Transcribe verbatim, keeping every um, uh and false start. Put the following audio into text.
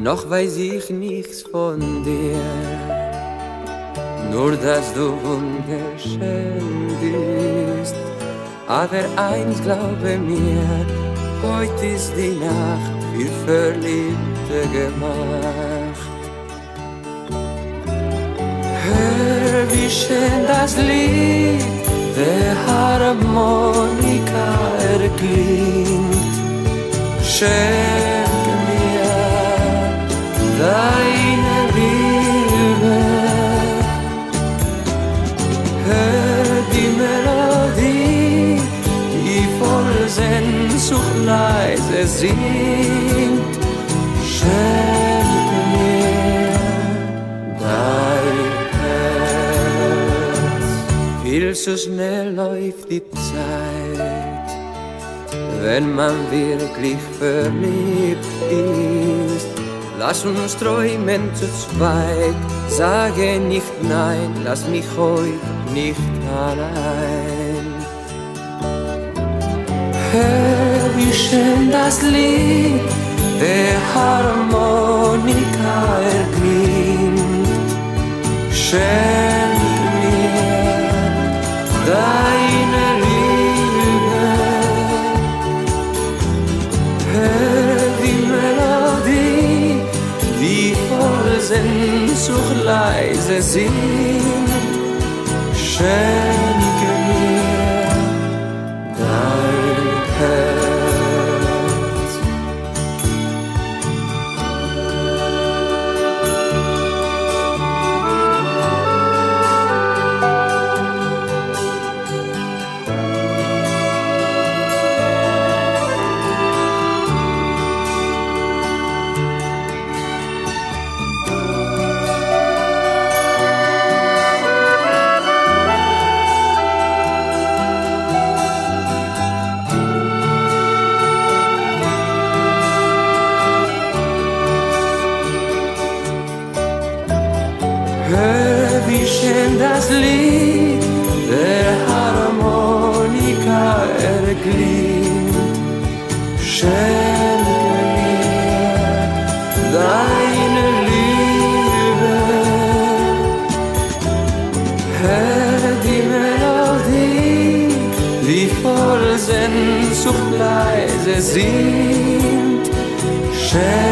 noch weiß ich nichts von dir, nur dass du wunderschön bist. Aber eins glaube mir, heute ist die Nacht für Verliebte gemacht. Hör, wie schön das Lied der Harmonika erklingt. Schenke mir deine Liebe. Hör die Melodie, die voll Sehnsucht leise singt. Schenke mir dein Herz. Viel zu schnell läuft die Zeit, wenn man wirklich verliebt ist. Lass uns träumen zu zweit, sage nicht nein, lass mich heute nicht allein. Hör, wie schön das Lied der Harmonika erklingt. Schenk mir deine Liebe. Hör die Melodie, die voll Sehnsucht leise singt. Schenke mir dein Herz. Hör, wie schön das Lied der Harmonika erklingt. Schenke mir deine Liebe. Hör die Melodie, die voll Sehnsucht leise singt. Schenke